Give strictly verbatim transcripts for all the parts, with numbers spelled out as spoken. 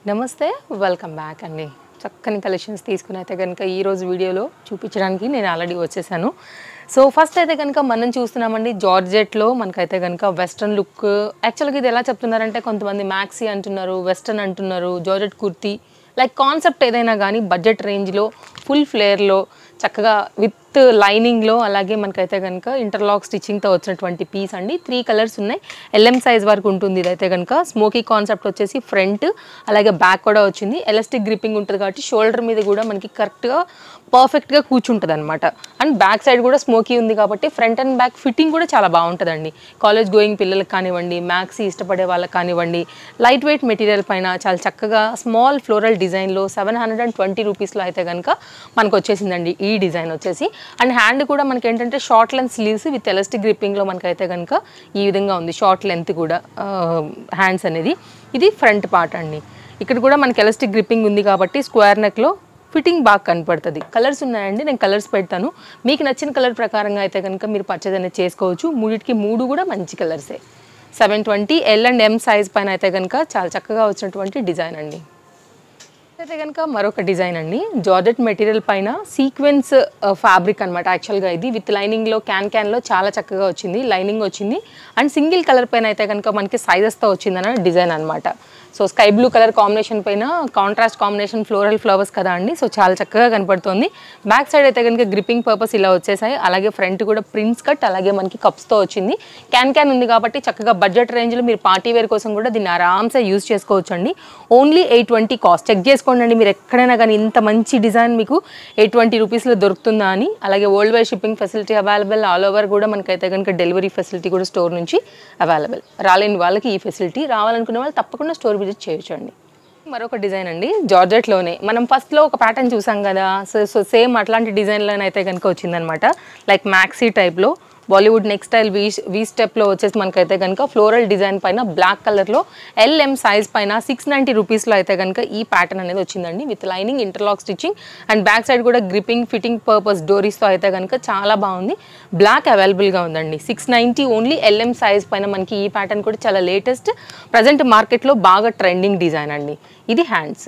నమస్తే welcome back అండి. చక్కని కలెక్షన్స్ తీసుకుని అయితే కనుక ఈరోజు వీడియోలో చూపించడానికి నేను ఆల్రెడీ వచ్చేసాను. సో ఫస్ట్ అయితే కనుక మనం చూస్తున్నామండి జార్జెట్లో మనకైతే కనుక వెస్ట్రన్ లుక్. యాక్చువల్గా ఇది ఎలా చెప్తున్నారంటే కొంతమంది మ్యాక్సీ అంటున్నారు, వెస్ట్రన్ అంటున్నారు, జార్జెట్ కుర్తీ లైక్ కాన్సెప్ట్ ఏదైనా కానీ బడ్జెట్ రేంజ్లో ఫుల్ ఫ్లేర్లో చక్కగా విత్ లైనింగ్లో అలాగే మనకైతే కనుక ఇంటర్లాక్ స్టిచ్చింగ్తో వచ్చినటువంటి పీస్ అండి. త్రీ కలర్స్ ఉన్నాయి. ఎల్ఎం సైజ్ వరకు ఉంటుంది. ఇదైతే కనుక స్మోకీ కాన్సెప్ట్ వచ్చేసి ఫ్రంట్ అలాగే బ్యాక్ కూడా వచ్చింది. ఎలాస్టిక్ గ్రిప్పింగ్ ఉంటుంది కాబట్టి షోల్డర్ మీద కూడా మనకి కరెక్ట్గా పర్ఫెక్ట్గా కూర్చుంటుంది అనమాట. అండ్ బ్యాక్ సైడ్ కూడా స్మోకీ ఉంది కాబట్టి ఫ్రంట్ అండ్ బ్యాక్ ఫిట్టింగ్ కూడా చాలా బాగుంటుందండి. కాలేజ్ గోయింగ్ పిల్లలకు కానివ్వండి, మ్యాక్సీ ఇష్టపడే వాళ్ళకి కానివ్వండి, లైట్ వెయిట్ మెటీరియల్ పైన చాలా చక్కగా స్మాల్ ఫ్లోరల్ డిజైన్లో సెవెన్ హండ్రెడ్ అండ్ ట్వంటీ రూపీస్లో అయితే కనుక మనకు వచ్చేసిందండి ఈ డిజైన్ వచ్చేసి. అండ్ హ్యాండ్ కూడా మనకి ఏంటంటే short length sleeves with elastic గ్రిప్పింగ్లో మనకైతే కనుక ఈ విధంగా ఉంది. షార్ట్ లెంత్ కూడా హ్యాండ్స్ అనేది. ఇది ఫ్రంట్ పార్ట్ అండి. ఇక్కడ కూడా మనకి ఎలాస్టిక్ గ్రిప్పింగ్ ఉంది కాబట్టి స్క్వేర్ నెక్లో ఫిట్టింగ్ బాగా కనపడుతుంది. కలర్స్ ఉన్నాయండి, నేను కలర్స్ పెడతాను. మీకు నచ్చిన కలర్ ప్రకారంగా అయితే కనుక మీరు పర్చేజ్ అనేది చేసుకోవచ్చు. మూడిటికి మూడు కూడా మంచి కలర్సే. Seven twenty L and M size పైన అయితే కనుక చాలా చక్కగా వచ్చినటువంటి డిజైన్ అండి. అయితే కనుక మరొక డిజైన్ అండి. జార్జెట్ మెటీరియల్ పైన సీక్వెన్స్ ఫ్యాబ్రిక్ అనమాట. యాక్చువల్గా ఇది విత్ లైనింగ్లో క్యాన్ క్యాన్లో చాలా చక్కగా వచ్చింది. లైనింగ్ వచ్చింది అండ్ సింగిల్ కలర్ పైన అయితే కనుక మనకి సైజెస్తో వచ్చిందన్న డిజైన్ అనమాట. So sky blue colour combination పైన కాంట్రాస్ట్ కాంబినేషన్ ఫ్లోరల్ ఫ్లవర్స్ కదా అండి. సో చాలా చక్కగా కనపడుతుంది. బ్యాక్ సైడ్ అయితే కనుక గ్రిప్పింగ్ పర్పస్ ఇలా వచ్చేసాయి. అలాగే ఫ్రంట్ కూడా ప్రింట్స్ కట్ అలాగే మనకి కప్స్తో వచ్చింది. క్యాన్ క్యాన్ ఉంది కాబట్టి చక్కగా బడ్జెట్ రేంజ్లో మీరు పార్టీ వేర్ కోసం కూడా దీన్ని ఆరామ్సే యూజ్ చేసుకోవచ్చు అండి. Only eight twenty cost. Check చేసుకోండి అండి మీరు ఎక్కడైనా కానీ ఇంత మంచి డిజైన్ మీకు ఎయిట్ ట్వంటీ రూపీస్లో దొరుకుతుందా అని. అలాగే world wide shipping facility available. All over కూడా మనకైతే కనుక డెలివరీ ఫెసిలిటీ కూడా స్టోర్ నుంచి అవైలబుల్. రాలేని వాళ్ళకి ఈ ఫెసిలిటీ, రావాలనుకునే వాళ్ళు తప్పకుండా స్టోర్ విజిట్ చేయొచ్చండి. మరొక డిజైన్ అండి జార్జెట్లోనే. మనం ఫస్ట్లో ఒక ప్యాటర్న్ చూసాం కదా. సో సో సేమ్ అట్లాంటి డిజైన్లోనే అయితే కనుక వచ్చిందనమాట. లైక్ మ్యాక్సీ టైప్లో Bollywood neck style V V స్టెప్లో వచ్చేసి మనకైతే కనుక ఫ్లోరల్ డిజైన్ పైన బ్లాక్ కలర్లో ఎల్ఎం సైజ్ పైన సిక్స్ నైంటీ రూపీస్లో అయితే కనుక ఈ ప్యాటర్న్ అనేది వచ్చిందండి. With lining interlock stitching and back side కూడా గ్రిప్పింగ్ ఫిట్టింగ్ పర్పస్ డోరీస్తో అయితే కనుక చాలా బాగుంది. బ్లాక్ అవైలబుల్గా ఉందండి. Six ninety only L M size పైన మనకి ఈ ప్యాటర్న్ కూడా చాలా లేటెస్ట్ ప్రజెంట్ మార్కెట్లో బాగా ట్రెండింగ్ డిజైన్ అండి. ఇది హ్యాండ్స్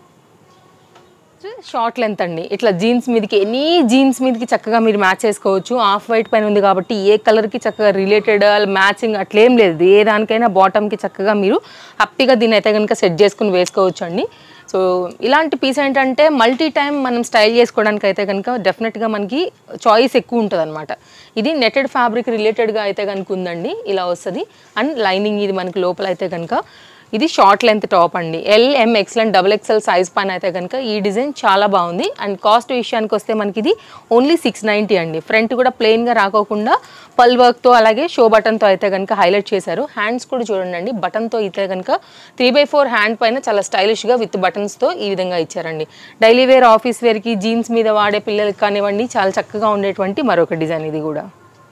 షార్ట్ లెంత్ అండి. ఇట్లా జీన్స్ మీదకి ఎనీ జీన్స్ మీదకి చక్కగా మీరు మ్యాచ్ చేసుకోవచ్చు. ఆఫ్ వైట్ పైన ఉంది కాబట్టి ఏ కలర్కి చక్కగా రిలేటెడ్ మ్యాచింగ్ అట్లేం లేదు. ఏ దానికైనా బాటమ్కి చక్కగా మీరు హ్యాపీగా దీన్ని అయితే కనుక సెట్ చేసుకుని వేసుకోవచ్చు అండి. సో ఇలాంటి పీస్ ఏంటంటే మల్టీ టైం మనం స్టైల్ చేసుకోవడానికి అయితే కనుక డెఫినెట్గా మనకి చాయిస్ ఎక్కువ ఉంటుంది అనమాట. ఇది నెటెడ్ ఫ్యాబ్రిక్ రిలేటెడ్గా అయితే కనుక ఉందండి. ఇలా వస్తుంది. అండ్ లైనింగ్ ఇది మనకి లోపల అయితే కనుక ఇది షార్ట్ లెంత్ టాప్ అండి. L M XL double XL size పైన అయితే కనుక ఈ డిజైన్ చాలా బాగుంది. అండ్ కాస్ట్ విషయానికి వస్తే మనకి ఇది ఓన్లీ సిక్స్ నైంటీ అండి. ఫ్రంట్ కూడా ప్లెయిన్గా రాకోకుండా పల్ వర్క్తో అలాగే షో బటన్తో అయితే కనుక హైలైట్ చేశారు. హ్యాండ్స్ కూడా చూడండి అండి. బటన్తో అయితే కనుక త్రీ బై ఫోర్ హ్యాండ్ పైన చాలా స్టైలిష్గా విత్ బటన్స్తో ఈ విధంగా ఇచ్చారండి. డైలీ వేర్ ఆఫీస్ వేర్కి జీన్స్ మీద వాడే పిల్లలకి కానివ్వండి చాలా చక్కగా ఉండేటువంటి మరొక డిజైన్ ఇది కూడా.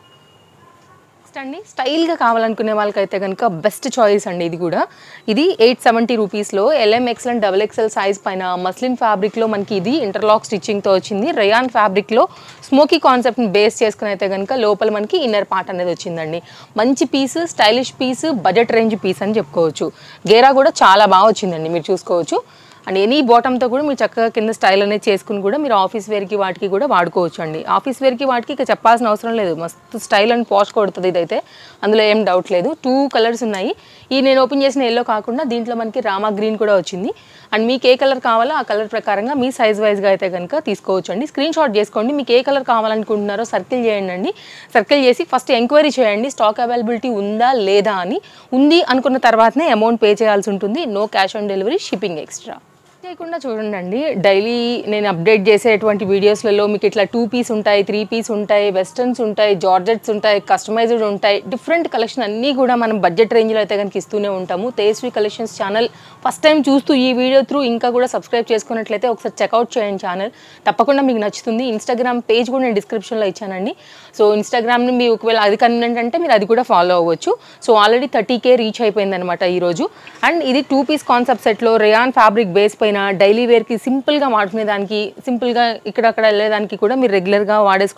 అండి స్టైల్గా కావాలనుకునే వాళ్ళకైతే కనుక బెస్ట్ చాయిస్ అండి ఇది కూడా. ఇది ఎయిట్ సెవెంటీ రూపీస్లో L M XL and double XL size పైన మస్లిన్ ఫ్యాబ్రిక్లో మనకి ఇది ఇంటర్లాక్ స్టిచ్చింగ్తో వచ్చింది. రయాన్ ఫ్యాబ్రిక్లో స్మోకీ కాన్సెప్ట్ని బేస్ చేసుకుని అయితే కనుక లోపల మనకి ఇన్నర్ పార్ట్ అనేది వచ్చిందండి. మంచి piece, stylish piece, budget range piece అని చెప్పుకోవచ్చు. గేరా కూడా చాలా బాగా వచ్చిందండి, మీరు చూసుకోవచ్చు. అండ్ ఎనీ బాటంతో కూడా మీరు చక్కగా కింద స్టైల్ అనేది చేసుకుని కూడా మీరు ఆఫీస్ వేర్కి వాటికి కూడా వాడుకోవచ్చు అండి. ఆఫీస్ వేర్కి వాటికి ఇక చెప్పాల్సిన అవసరం లేదు. మస్తు స్టైల్ అండ్ పాష్ కొడుతుంది ఇదైతే, అందులో ఏం డౌట్ లేదు. టూ కలర్స్ ఉన్నాయి. ఈ నేను ఓపెన్ చేసిన ఎల్లో కాకుండా దీంట్లో మనకి రామా గ్రీన్ కూడా వచ్చింది. అండ్ మీకు ఏ కలర్ కావాలో ఆ కలర్ ప్రకారంగా మీ సైజ్ వైజ్గా అయితే కనుక తీసుకోవచ్చు అండి. స్క్రీన్ షాట్ చేసుకోండి. మీకు ఏ కలర్ కావాలనుకుంటున్నారో సర్కిల్ చేయండి అండి. సర్కిల్ చేసి ఫస్ట్ ఎంక్వైరీ చేయండి స్టాక్ అవైలబిలిటీ ఉందా లేదా అని. ఉంది అనుకున్న తర్వాతనే అమౌంట్ పే చేయాల్సి ఉంటుంది. No cash on delivery, shipping extra. చేయకుండా చూడండి. డైలీ నేను అప్డేట్ చేసేటువంటి వీడియోస్లలో మీకు ఇట్లా టూ పీస్ ఉంటాయి, త్రీ పీస్ ఉంటాయి, వెస్టర్న్స్ ఉంటాయి, జార్జెట్స్ ఉంటాయి, కస్టమైజ్డ్ ఉంటాయి. డిఫరెంట్ కలెక్షన్ అన్నీ కూడా మనం బడ్జెట్ రేంజ్లో అయితే కనుక ఇస్తూనే ఉంటాము. Tejaswi collections channel first time చూస్తూ ఈ వీడియో త్రూ ఇంకా కూడా సబ్స్క్రైబ్ చేసుకున్నట్లయితే ఒకసారి చెక్అవుట్ చేయండి ఛానల్. తప్పకుండా మీకు నచ్చుతుంది. ఇన్స్టాగ్రామ్ పేజ్ కూడా నేను డిస్క్రిప్షన్లో ఇచ్చానండి. సో ఇన్స్టాగ్రామ్ని మీ ఒకవేళ అది కన్వీనియంట్ అంటే మీరు అది కూడా ఫాలో అవ్వచ్చు. So already thirty K reach అయిపోయింది అనమాట ఈరోజు. అండ్ ఇది టూ పీస్ కాన్సెప్ట్ సెట్లో రేయాన్ ఫ్యాబ్రిక్ బేస్ పైన డైలీ వేర్కి సింపుల్గా వాడుకునే దానికి, సింపుల్గా ఇక్కడక్కడ వెళ్ళేదానికి కూడా మీరు రెగ్యులర్గా వాడేసుకునే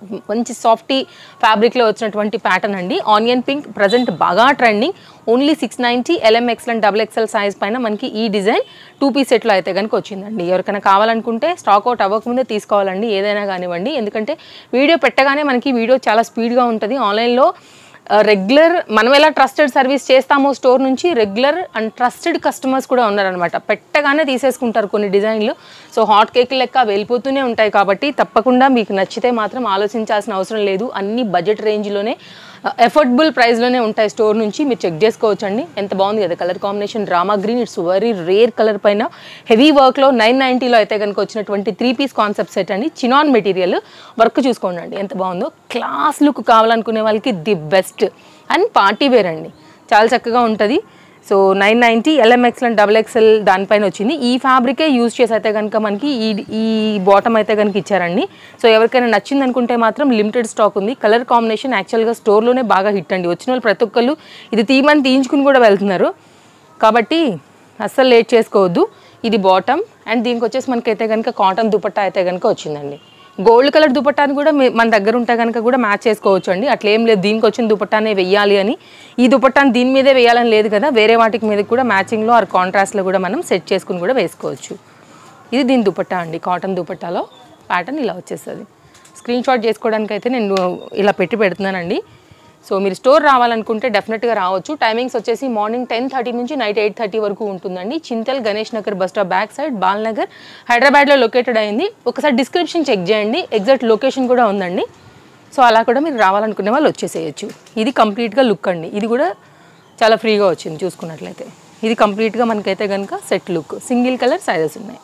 మంచి సాఫ్టీ ఫ్యాబ్రిక్లో వచ్చినటువంటి ప్యాటర్న్ అండి. ఆనియన్ పింక్ ప్రజెంట్ బాగా trending. Only six ninety L M XL double XL size పైన మనకి ఈ డిజైన్ టూ పీస్ సెట్లో అయితే కనుక వచ్చిందండి. ఎవరికైనా కావాలనుకుంటే స్టాక్ అవుట్ అవ్వకముందే తీసుకోవాలండి ఏదైనా కానివ్వండి. ఎందుకంటే వీడియో పెట్టగానే మనకి వీడియో చాలా స్పీడ్గా ఉంటుంది. ఆన్లైన్లో రెగ్యులర్ మనం ఎలా ట్రస్టెడ్ సర్వీస్ చేస్తామో స్టోర్ నుంచి రెగ్యులర్ అండ్ ట్రస్టెడ్ కస్టమర్స్ కూడా ఉన్నారనమాట. పెట్టగానే తీసేసుకుంటారు కొన్ని డిజైన్లు. సో హాట్ కేక్ లెక్క వెళ్ళిపోతూనే ఉంటాయి కాబట్టి తప్పకుండా మీకు నచ్చితే మాత్రం ఆలోచించాల్సిన అవసరం లేదు. అన్ని బడ్జెట్ రేంజ్లోనే ఎఫోర్డబుల్ ప్రైస్లోనే ఉంటాయి స్టోర్ నుంచి. మీరు చెక్ చేసుకోవచ్చు అండి. ఎంత బాగుంది కదా colour combination, Rama green. It's very rare colour పైన హెవీ వర్క్లో నైన్ నైంటీలో అయితే కనుక వచ్చినటువంటి త్రీ పీస్ కాన్సెప్ట్ సెట్ అండి. చినాన్ మెటీరియల్ వర్క్ చూసుకోండి అండి ఎంత బాగుందో. క్లాస్ లుక్ కావాలనుకునే వాళ్ళకి the best and party wear అండి. చాలా చక్కగా ఉంటుంది. So nine ninety L M XL and double XL దానిపైన వచ్చింది. ఈ ఫ్యాబ్రికే యూజ్ చేసి అయితే కనుక మనకి ఈ ఈ బాటమ్ అయితే కనుక ఇచ్చారండి. సో ఎవరికైనా నచ్చింది అనుకుంటే మాత్రం లిమిటెడ్ స్టాక్ ఉంది. కలర్ కాంబినేషన్ యాక్చువల్గా స్టోర్లోనే బాగా హిట్ అండి. వచ్చిన వాళ్ళు ప్రతి ఒక్కళ్ళు ఇది తీయమని తీయించుకుని కూడా వెళ్తున్నారు కాబట్టి అస్సలు లేట్ చేసుకోవద్దు. ఇది బాటమ్ అండ్ దీనికి వచ్చేసి మనకైతే కనుక కాటన్ దుపట్టా అయితే కనుక వచ్చిందండి. గోల్డ్ కలర్ దుపట్టాని కూడా మన దగ్గర ఉంటే కనుక కూడా మ్యాచ్ చేసుకోవచ్చు అండి. అట్లా ఏం లేదు దీనికి వచ్చిన దుపట్టానే వెయ్యాలి అని, ఈ దుపట్టాని దీని మీదే వేయాలని లేదు కదా. వేరే వాటికి మీద కూడా మ్యాచింగ్లో ఆర్ కాంట్రాస్ట్లో కూడా మనం సెట్ చేసుకుని కూడా వేసుకోవచ్చు. ఇది దీని దుపట్టా అండి. కాటన్ దుపట్టాలో ప్యాటర్న్ ఇలా వచ్చేస్తుంది. స్క్రీన్ షాట్ చేసుకోవడానికి అయితే నేను ఇలా పెట్టి పెడుతున్నానండి. సో మీరు స్టోర్ రావాలనుకుంటే డెఫినెట్గా రావచ్చు. టైమింగ్స్ వచ్చేసి మార్నింగ్ టెన్ థర్టీ నుంచి నైట్ ఎయిట్ థర్టీ వరకు ఉంటుందండి. Chintal Ganesh Nagar bus stop back side Balnagar హైదరాబాద్లో లొకేటెడ్ అయింది. ఒకసారి డిస్క్రిప్షన్ చెక్ చేయండి, ఎగ్జాక్ట్ లొకేషన్ కూడా ఉందండి. సో అలా కూడా మీరు రావాలనుకునే వాళ్ళు వచ్చేసేయచ్చు. ఇది కంప్లీట్గా లుక్ అండి. ఇది కూడా చాలా ఫ్రీగా వచ్చింది చూసుకున్నట్లయితే. ఇది కంప్లీట్గా మనకైతే కనుక set look, single colour sizes ఉన్నాయి.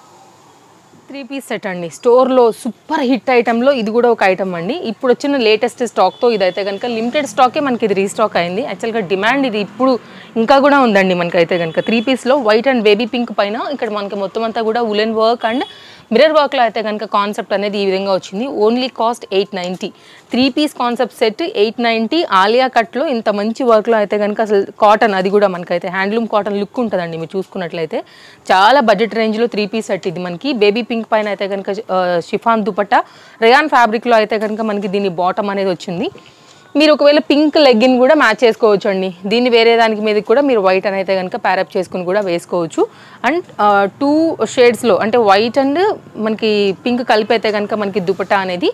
త్రీ పీస్ సెట్ అండి. స్టోర్లో సూపర్ హిట్ ఐటెంలో ఇది కూడా ఒక ఐటమ్ అండి. ఇప్పుడు వచ్చిన లేటెస్ట్ స్టాక్తో ఇదైతే కనుక లిమిటెడ్ స్టాకే మనకి ఇది రీస్టాక్ అయింది. యాక్చువల్గా డిమాండ్ ఇది ఇప్పుడు ఇంకా కూడా ఉందండి మనకైతే కనుక. త్రీ పీస్లో వైట్ అండ్ బేబీ పింక్ పైన ఇక్కడ మనకి మొత్తం అంతా కూడా ఉలెన్ వర్క్ అండ్ మిర్రర్ వర్క్లో అయితే కనుక కాన్సెప్ట్ అనేది ఈ విధంగా వచ్చింది. Only cost eight ninety. Three piece concept set eight ninety. Alia కట్లో ఇంత మంచి వర్క్లో అయితే కనుక అసలు కాటన్, అది కూడా మనకైతే హ్యాండ్లూమ్ కాటన్ లుక్ ఉంటుందండి. మీరు చూసుకున్నట్లయితే చాలా బడ్జెట్ రేంజ్లో త్రీ పీస్ సెట్ ఇది మనకి. బేబీ పింక్ పైన అయితే కనుక షిఫాన్ దుపట్టా, రేయాన్ ఫ్యాబ్రిక్లో అయితే కనుక మనకి దీని బాటమ్ అనేది వచ్చింది. మీరు ఒకవేళ పింక్ లెగ్గిన్ కూడా మ్యాచ్ చేసుకోవచ్చు అండి. దీన్ని వేరే దానికి మీద కూడా మీరు వైట్ అని అయితే కనుక ప్యారప్ చేసుకుని కూడా వేసుకోవచ్చు. అండ్ టూ షేడ్స్లో అంటే వైట్ అండ్ మనకి పింక్ కలిపి అయితే కనుక మనకి దుపట్టా అనేది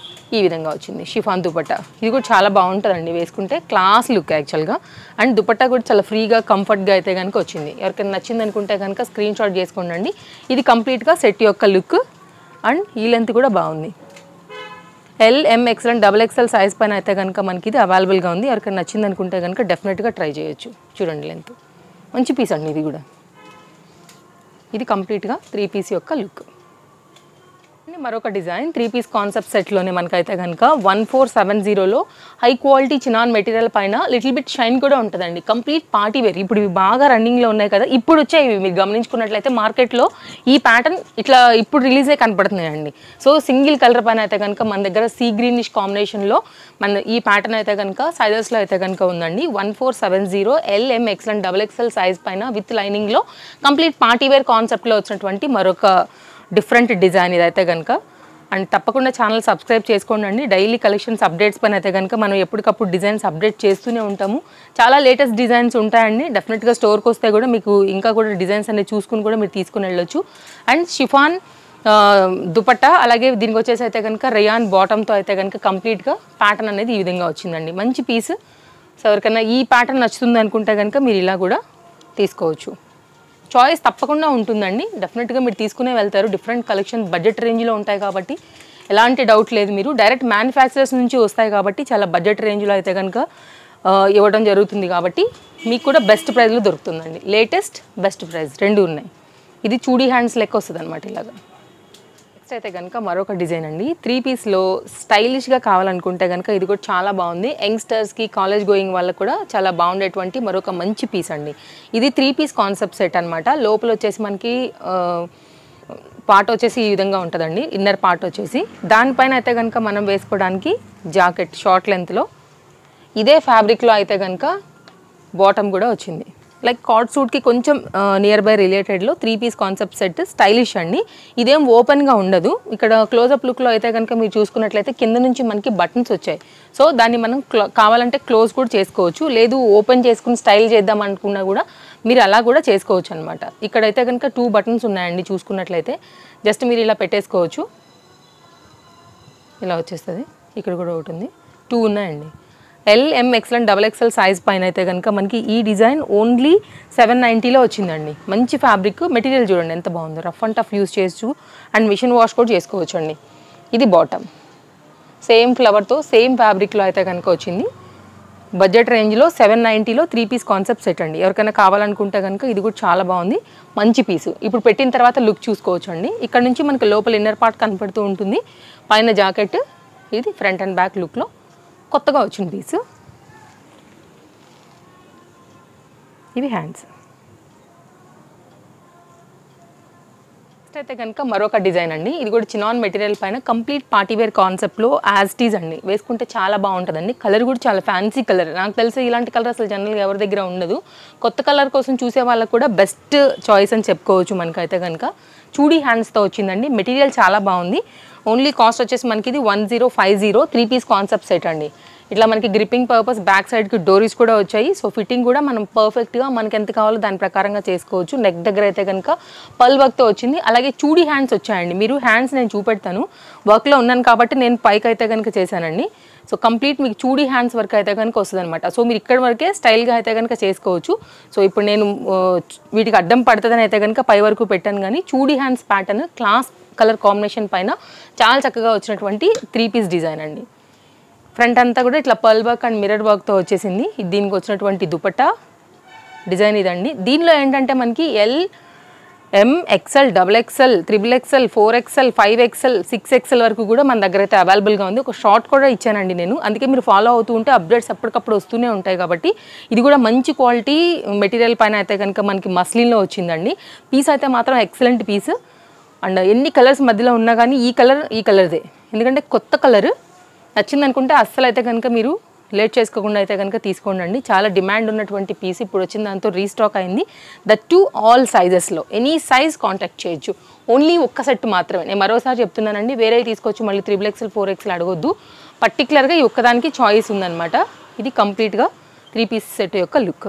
ఈ విధంగా వచ్చింది. షిఫాన్ దుపట్టా ఇది కూడా చాలా బాగుంటుందండి వేసుకుంటే, క్లాస్ లుక్ యాక్చువల్గా. అండ్ దుపట్టా కూడా చాలా ఫ్రీగా కంఫర్ట్గా అయితే కనుక వచ్చింది. ఎవరికైనా నచ్చింది అనుకుంటే కనుక స్క్రీన్ షాట్ చేసుకోండి. ఇది కంప్లీట్గా సెట్ యొక్క లుక్ అండ్ ఈ లెంత్ కూడా బాగుంది. L M XL and double XL size పైన అయితే కనుక మనకి ఇది అవైలబుల్గా ఉంది. ఎవరికైనా నచ్చింది అనుకుంటే కనుక డెఫినెట్గా ట్రై చేయొచ్చు. చూడండి లెంత్ మంచి పీస్ అండి. ఇది కూడా ఇది కంప్లీట్గా త్రీ పీస్ యొక్క లుక్. మరొక డిజైన్ త్రీ పీస్ కాన్సెప్ట్ సెట్లోనే మనకైతే కనుక వన్ ఫోర్ సెవెన్ జీరోలో హై క్వాలిటీ చినాన్ మెటీరియల్ పైన లిటిల్ బిట్ షైన్ కూడా ఉంటుందండి. Complete party wear. ఇప్పుడు ఇవి బాగా రన్నింగ్లో ఉన్నాయి కదా, ఇప్పుడు వచ్చాయి ఇవి. మీరు గమనించుకున్నట్లయితే మార్కెట్లో ఈ ప్యాటర్న్ ఇట్లా ఇప్పుడు రిలీజే కనపడుతున్నాయండి. సో సింగిల్ కలర్ పైన అయితే కనుక మన దగ్గర సీ గ్రీనిష్ కాంబినేషన్లో మన ఈ ప్యాటర్న్ అయితే కనుక సైజెస్లో అయితే కనుక ఉందండి. One four seven zero L M XL and double XL size పైన విత్ లైనింగ్లో కంప్లీట్ పార్టీ వేర్ కాన్సెప్ట్లో వచ్చినటువంటి మరొక డిఫరెంట్ డిజైన్ ఇదైతే కనుక. అండ్ తప్పకుండా ఛానల్ సబ్స్క్రైబ్ చేసుకోండి అండి. డైలీ కలెక్షన్స్ అప్డేట్స్ పైన అయితే కనుక మనం ఎప్పటికప్పుడు డిజైన్స్ అప్డేట్ చేస్తూనే ఉంటాము. చాలా లేటెస్ట్ డిజైన్స్ ఉంటాయండి. డెఫినెట్గా స్టోర్కి వస్తే కూడా మీకు ఇంకా కూడా డిజైన్స్ అనేవి చూసుకుని కూడా మీరు తీసుకుని వెళ్ళొచ్చు. అండ్ షిఫాన్ దుపట్టా అలాగే దీనికి వచ్చేసి అయితే కనుక రేయాన్ బాటమ్తో అయితే కనుక కంప్లీట్గా ప్యాటర్న్ అనేది ఈ విధంగా వచ్చిందండి. మంచి పీస్. సో ఎవరికైనా ఈ ప్యాటర్న్ నచ్చుతుంది అనుకుంటే కనుక మీరు ఇలా కూడా తీసుకోవచ్చు. చాయిస్ తప్పకుండా ఉంటుందండి. డెఫినెట్గా మీరు తీసుకునే వెళ్తారు. డిఫరెంట్ కలెక్షన్ బడ్జెట్ రేంజ్లో ఉంటాయి కాబట్టి ఎలాంటి డౌట్ లేదు. మీరు డైరెక్ట్ మ్యానుఫ్యాక్చరర్స్ నుంచి వస్తాయి కాబట్టి చాలా బడ్జెట్ రేంజ్లో అయితే కనుక ఇవ్వడం జరుగుతుంది కాబట్టి మీకు కూడా బెస్ట్ ప్రైస్లో దొరుకుతుందండి. లేటెస్ట్ బెస్ట్ ప్రైస్ రెండు ఉన్నాయి. ఇది చూడీ హ్యాండ్స్ లెక్క వస్తుంది అనమాట ఇలాగా. నెక్స్ట్ అయితే కనుక మరొక డిజైన్ అండి. త్రీ పీస్లో స్టైలిష్గా కావాలనుకుంటే కనుక ఇది కూడా చాలా బాగుంది. యంగ్స్టర్స్కి కాలేజ్ గోయింగ్ వాళ్ళకి కూడా చాలా బాగుండేటువంటి మరొక మంచి పీస్ అండి. ఇది త్రీ పీస్ కాన్సెప్ట్ సెట్ అనమాట. లోపల వచ్చేసి మనకి పార్ట్ వచ్చేసి ఈ విధంగా ఉంటుందండి. ఇన్నర్ పార్ట్ వచ్చేసి దానిపైన అయితే కనుక మనం వేసుకోవడానికి జాకెట్ షార్ట్ లెంత్లో ఇదే ఫ్యాబ్రిక్లో అయితే కనుక బాటమ్ కూడా వచ్చింది. లైక్ కార్డ్ సూట్కి కొంచెం నియర్ బై రిలేటెడ్లో three piece concept set stylish అండి. ఇదేం ఓపెన్గా ఉండదు. ఇక్కడ క్లోజప్ లుక్లో అయితే కనుక మీరు చూసుకున్నట్లయితే కింద నుంచి మనకి బటన్స్ వచ్చాయి. సో దాన్ని మనం కావాలంటే క్లోజ్ కూడా చేసుకోవచ్చు, లేదు ఓపెన్ చేసుకుని స్టైల్ చేద్దాం అనుకున్నా కూడా మీరు అలా కూడా చేసుకోవచ్చు అనమాట. ఇక్కడైతే కనుక టూ బటన్స్ ఉన్నాయండి చూసుకున్నట్లయితే. జస్ట్ మీరు ఇలా పెట్టేసుకోవచ్చు, ఇలా వచ్చేస్తుంది. ఇక్కడ కూడా ఒకటి ఉంది, టూ ఉన్నాయండి. L M XL double XL size పైన అయితే కనుక మనకి ఈ డిజైన్ ఓన్లీ సెవెన్ నైంటీలో వచ్చిందండి. మంచి ఫ్యాబ్రిక్, మెటీరియల్ చూడండి ఎంత బాగుందో. రఫ్ అండ్ టఫ్ యూస్ చేయొచ్చు అండ్ మిషన్ వాష్ కూడా చేసుకోవచ్చు అండి. ఇది బాటమ్, సేమ్ ఫ్లవర్తో సేమ్ ఫ్యాబ్రిక్లో అయితే కనుక వచ్చింది. బడ్జెట్ రేంజ్లో సెవెన్ నైంటీలో త్రీ పీస్ కాన్సెప్ట్ సెట్ అండి. ఎవరికైనా కావాలనుకుంటే కనుక ఇది కూడా చాలా బాగుంది, మంచి పీసు. ఇప్పుడు పెట్టిన తర్వాత లుక్ చూసుకోవచ్చు అండి. ఇక్కడ నుంచి మనకి లోపల ఇన్నర్ పార్ట్ కనపడుతూ ఉంటుంది, పైన జాకెట్. ఇది ఫ్రంట్ అండ్ బ్యాక్ లుక్లో కొత్తగా వచ్చిన పీసు. ఇవి హ్యాండ్స్. నెక్స్ట్ అయితే కనుక మరొక డిజైన్ అండి. ఇది కూడా చినాన్ మెటీరియల్ పైన కంప్లీట్ పార్టీవేర్ కాన్సెప్ట్లో యాజ్ టీజ్ అండి. వేసుకుంటే చాలా బాగుంటుందండి. కలర్ కూడా చాలా ఫ్యాన్సీ కలర్. నాకు తెలిసి ఇలాంటి కలర్ అసలు జనరల్గా ఎవరి దగ్గర ఉండదు. కొత్త కలర్ కోసం చూసే వాళ్ళకు కూడా బెస్ట్ చాయిస్ అని చెప్పుకోవచ్చు. మనకైతే కనుక చూడీ హ్యాండ్స్తో వచ్చిందండి. మెటీరియల్ చాలా బాగుంది. ఓన్లీ కాస్ట్ వచ్చేసి మనకి ఇది one zero five zero three piece concept set అండి. ఇట్లా మనకి గ్రిప్పింగ్ పర్పస్ బ్యాక్ సైడ్కి డోరీస్ కూడా వచ్చాయి. సో ఫిట్టింగ్ కూడా మనం పర్ఫెక్ట్గా మనకి ఎంత కావాలో దాని ప్రకారంగా చేసుకోవచ్చు. నెక్ దగ్గర అయితే కనుక పల్ వర్క్తో వచ్చింది. అలాగే చూడీ హ్యాండ్స్ వచ్చాయండి. మీరు హ్యాండ్స్ నేను చూపెడతాను, వర్క్లో ఉన్నాను కాబట్టి నేను పైకి అయితే కనుక చేశానండి. సో కంప్లీట్ మీకు చూడీ హ్యాండ్స్ వర్క్ అయితే కనుక వస్తుంది అనమాట. సో మీరు ఇక్కడ వరకే స్టైల్గా అయితే కనుక చేసుకోవచ్చు. సో ఇప్పుడు నేను వీటికి అడ్డం పడుతుందని అయితే కనుక పై వరకు పెట్టాను, కానీ chudi hands pattern class colour combination పైన చాలా చక్కగా వచ్చినటువంటి త్రీ పీస్ డిజైన్ అండి. ఫ్రంట్ అంతా కూడా ఇట్లా పర్ల్ వర్క్ అండ్ మిర్రర్ వర్క్తో వచ్చేసింది. ఇది దీనికి వచ్చినటువంటి దుపట్టా డిజైన్ ఇదండి. దీనిలో ఏంటంటే మనకి L M XL double XL triple XL four XL five XL six XL వరకు కూడా మన దగ్గర అయితే అవైలబుల్గా ఉంది. ఒక షార్ట్ కూడా ఇచ్చానండి నేను, అందుకే మీరు ఫాలో అవుతూ ఉంటే అప్డేట్స్ అప్పటికప్పుడు వస్తూనే ఉంటాయి. కాబట్టి ఇది కూడా మంచి క్వాలిటీ మెటీరియల్ పైన అయితే కనుక మనకి మస్లిన్లో వచ్చిందండి. పీస్ అయితే మాత్రం ఎక్సలెంట్ పీస్. అండ్ ఎన్ని కలర్స్ మధ్యలో ఉన్నా కానీ ఈ కలర్ ఈ కలర్దే, ఎందుకంటే కొత్త కలర్. నచ్చింది అనుకుంటే అస్సలు అయితే కనుక మీరు లేట్ చేసుకోకుండా అయితే కనుక తీసుకోండి. చాలా డిమాండ్ ఉన్నటువంటి పీస్ ఇప్పుడు వచ్చిన దాంతో రీస్టాక్ అయింది. దట్ టు ఆల్ సైజెస్లో ఎనీ సైజ్ కాంటాక్ట్ చేయొచ్చు. ఓన్లీ ఒక్క సెట్ మాత్రమే. నేను మరోసారి చెప్తున్నానండి, వేరే తీసుకోవచ్చు మళ్ళీ త్రిబుల్ ఎక్స్ఎల్ ఫోర్ ఎక్స్ఎల్ అడగొద్దు. పర్టికులర్గా ఈ ఒక్కదానికి చాయిస్ ఉందన్నమాట. ఇది కంప్లీట్గా త్రీ పీస్ సెట్ యొక్క లుక్.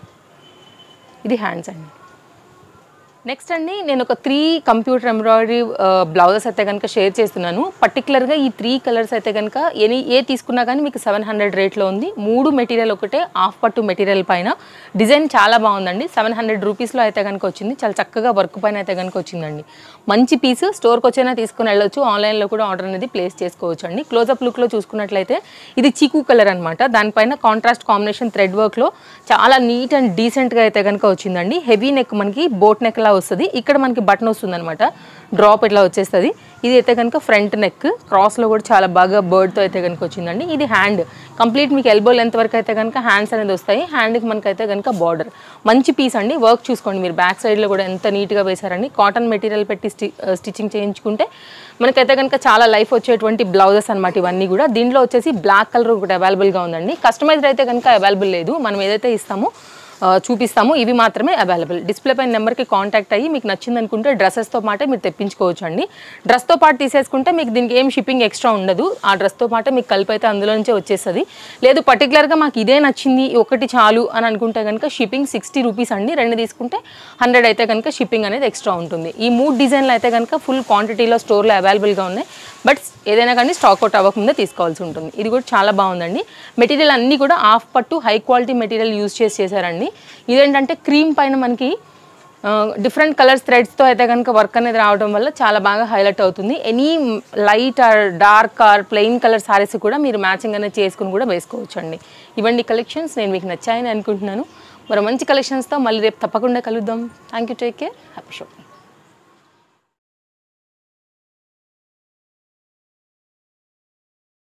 ఇది హ్యాండ్స్ అండి. నెక్స్ట్ అండి నేను ఒక త్రీ కంప్యూటర్ ఎంబ్రాయిడరీ బ్లౌజెస్ అయితే కనుక షేర్ చేస్తున్నాను. పర్టికులర్గా ఈ త్రీ కలర్స్ అయితే కనుక ఎనీ ఏ తీసుకున్నా కానీ మీకు సెవెన్ హండ్రెడ్ రేట్లో ఉంది. మూడు మెటీరియల్ ఒకటే, హాఫ్ పట్టు మెటీరియల్ పైన. డిజైన్ చాలా బాగుందండి. సెవెన్ హండ్రెడ్ రూపీస్లో అయితే కనుక వచ్చింది. చాలా చక్కగా వర్క్ పైన అయితే కనుక వచ్చిందండి. మంచి పీస్. స్టోర్కి వచ్చైనా తీసుకుని వెళ్ళొచ్చు, ఆన్లైన్లో కూడా ఆర్డర్ అనేది ప్లేస్ చేసుకోవచ్చు అండి. క్లోజప్ లుక్లో చూసుకున్నట్లయితే ఇది చీకు కలర్ అనమాట. దానిపైన కాంట్రాస్ట్ కాంబినేషన్ థ్రెడ్ వర్క్లో చాలా నీట్ అండ్ డీసెంట్గా అయితే కనుక వచ్చిందండి. హెవీ నెక్, మనకి బోట్ నెక్ లా వస్తుంది. ఇక్కడ మనకి బటన్ వస్తుంది అనమాట, డ్రాప్ ఇట్లా వచ్చేస్తుంది. ఇది అయితే కనుక ఫ్రంట్ నెక్, క్రాస్లో కూడా చాలా బాగా బర్డ్తో అయితే కనుక వచ్చిందండి. ఇది హ్యాండ్ కంప్లీట్ మీకు ఎల్బో లెంత్ వరకు అయితే కనుక హ్యాండ్స్ అనేది వస్తాయి. హ్యాండ్కి మనకైతే కనుక బార్డర్. మంచి పీస్ అండి. వర్క్ చూసుకోండి మీరు, బ్యాక్ సైడ్లో కూడా ఎంత నీట్గా వేశారండి. కాటన్ మెటీరియల్ పెట్టి స్టి స్టిచ్చింగ్ చేయించుకుంటే మనకైతే కనుక చాలా లైఫ్ వచ్చేటువంటి బ్లౌజెస్ అనమాట ఇవన్నీ కూడా. దీంట్లో వచ్చేసి బ్లాక్ కలర్ ఒకటి అవైలబుల్గా ఉందండి. కస్టమైజ్డ్ అయితే కనుక అవైలబుల్ లేదు. మనం ఏదైతే ఇస్తామో చూపిస్తాము, ఇవి మాత్రమే అవైలబుల్. డిస్ప్లే పైన నెంబర్కి కాంటాక్ట్ అయ్యి మీకు నచ్చింది అనుకుంటే డ్రెస్సెస్తో పాటే మీరు తెప్పించుకోవచ్చు అండి. డ్రెస్తో పాటు తీసేసుకుంటే మీకు దీనికి ఏం షిప్పింగ్ ఎక్స్ట్రా ఉండదు. ఆ డ్రెస్తో పాటే మీకు కలిపి అయితే అందులో నుంచే వచ్చేస్తుంది. లేదు పర్టికులర్గా మాకు ఇదే నచ్చింది ఒకటి చాలు అని అనుకుంటే కనుక షిప్పింగ్ సిక్స్టీ రూపీస్ అండి. రెండు తీసుకుంటే హండ్రెడ్ అయితే కనుక షిప్పింగ్ అనేది ఎక్స్ట్రా ఉంటుంది. ఈ మూడు డిజైన్లు అయితే కనుక ఫుల్ క్వాంటిటీలో స్టోర్లో అవైలబుల్గా ఉన్నాయి. బట్ ఏదైనా కానీ స్టాక్ అవుట్ అవ్వకముందే తీసుకోవాల్సి ఉంటుంది. ఇది కూడా చాలా బాగుందండి. మెటీరియల్ అన్నీ కూడా హాఫ్ పట్టు హై క్వాలిటీ మెటీరియల్ యూజ్ చేసి చేశారండి. ఇదేంటంటే క్రీమ్ పైన మనకి డిఫరెంట్ కలర్స్ థ్రెడ్స్తో అయితే కనుక వర్క్ అనేది రావడం వల్ల చాలా బాగా హైలైట్ అవుతుంది. Any light or dark or plain colour saris కూడా మీరు మ్యాచింగ్ అనేది చేసుకుని కూడా వేసుకోవచ్చు అండి. ఇవన్నీ కలెక్షన్స్ నేను మీకు నచ్చాయని అనుకుంటున్నాను. మరి మంచి కలెక్షన్స్తో మళ్ళీ రేపు తప్పకుండా కలుద్దాం. Thank you, take care, happy shopping.